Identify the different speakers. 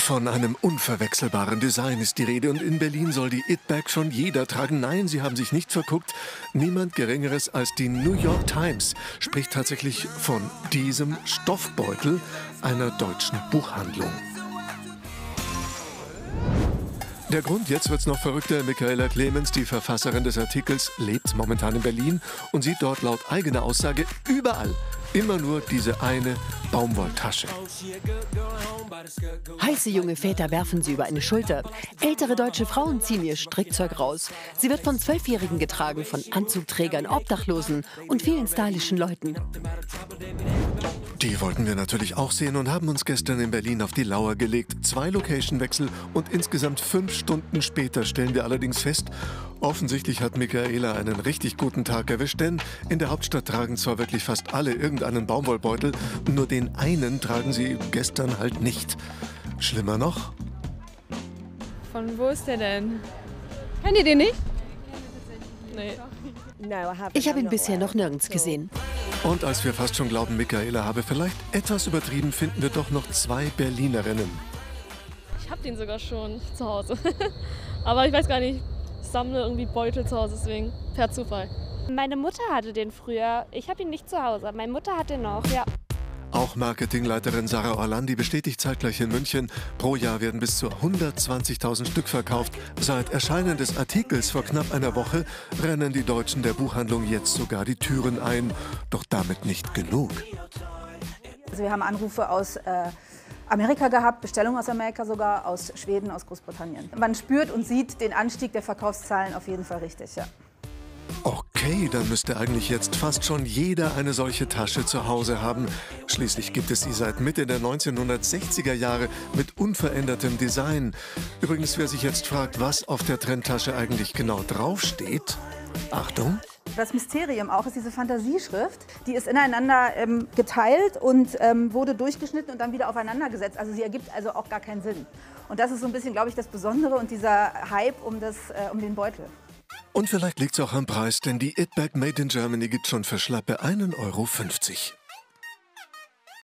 Speaker 1: Von einem unverwechselbaren Design ist die Rede und in Berlin soll die It-Bag schon jeder tragen. Nein, Sie haben sich nicht verguckt. Niemand Geringeres als die New York Times spricht tatsächlich von diesem Stoffbeutel einer deutschen Buchhandlung. Der Grund, jetzt wird's noch verrückter. Michaela Clemens, die Verfasserin des Artikels, lebt momentan in Berlin und sieht dort laut eigener Aussage überall immer nur diese eine Baumwolltasche.
Speaker 2: Heiße junge Väter werfen sie über eine Schulter. Ältere deutsche Frauen ziehen ihr Strickzeug raus. Sie wird von 12-Jährigen getragen, von Anzugträgern, Obdachlosen und vielen stylischen Leuten.
Speaker 1: Die wollten wir natürlich auch sehen und haben uns gestern in Berlin auf die Lauer gelegt. 2 Location-Wechsel und insgesamt 5 Stunden später stellen wir allerdings fest, offensichtlich hat Michaela einen richtig guten Tag erwischt, denn in der Hauptstadt tragen zwar wirklich fast alle irgendeinen Baumwollbeutel, nur den einen tragen sie gestern halt nicht. Schlimmer noch?
Speaker 3: Von wo ist der denn? Kennt ihr den nicht? Nee.
Speaker 2: Ich habe ihn bisher noch nirgends gesehen.
Speaker 1: Und als wir fast schon glauben, Michaela habe vielleicht etwas übertrieben, finden wir doch noch 2 Berlinerinnen.
Speaker 3: Ich habe den sogar schon zu Hause. Aber ich weiß gar nicht, ich sammle irgendwie Beutel zu Hause, deswegen per Zufall.
Speaker 4: Meine Mutter hatte den früher. Ich habe ihn nicht zu Hause. Meine Mutter hat den noch, ja.
Speaker 1: Auch Marketingleiterin Sarah Orlandi bestätigt zeitgleich in München, pro Jahr werden bis zu 120.000 Stück verkauft. Seit Erscheinen des Artikels vor knapp einer Woche rennen die Deutschen der Buchhandlung jetzt sogar die Türen ein. Doch damit nicht genug.
Speaker 5: Also wir haben Anrufe aus Amerika gehabt, Bestellungen aus Amerika sogar, aus Schweden, aus Großbritannien. Man spürt und sieht den Anstieg der Verkaufszahlen auf jeden Fall richtig, ja.
Speaker 1: Okay, dann müsste eigentlich jetzt fast schon jeder eine solche Tasche zu Hause haben. Schließlich gibt es sie seit Mitte der 1960er Jahre mit unverändertem Design. Übrigens, wer sich jetzt fragt, was auf der Trendtasche eigentlich genau draufsteht, Achtung!
Speaker 5: Das Mysterium auch ist diese Fantasieschrift. Die ist ineinander geteilt und wurde durchgeschnitten und dann wieder aufeinander gesetzt. Also sie ergibt also auch gar keinen Sinn. Und das ist so ein bisschen, glaube ich, das Besondere und dieser Hype um den Beutel.
Speaker 1: Und vielleicht liegt es auch am Preis, denn die It-Bag Made in Germany gibt schon für schlappe 1,50 €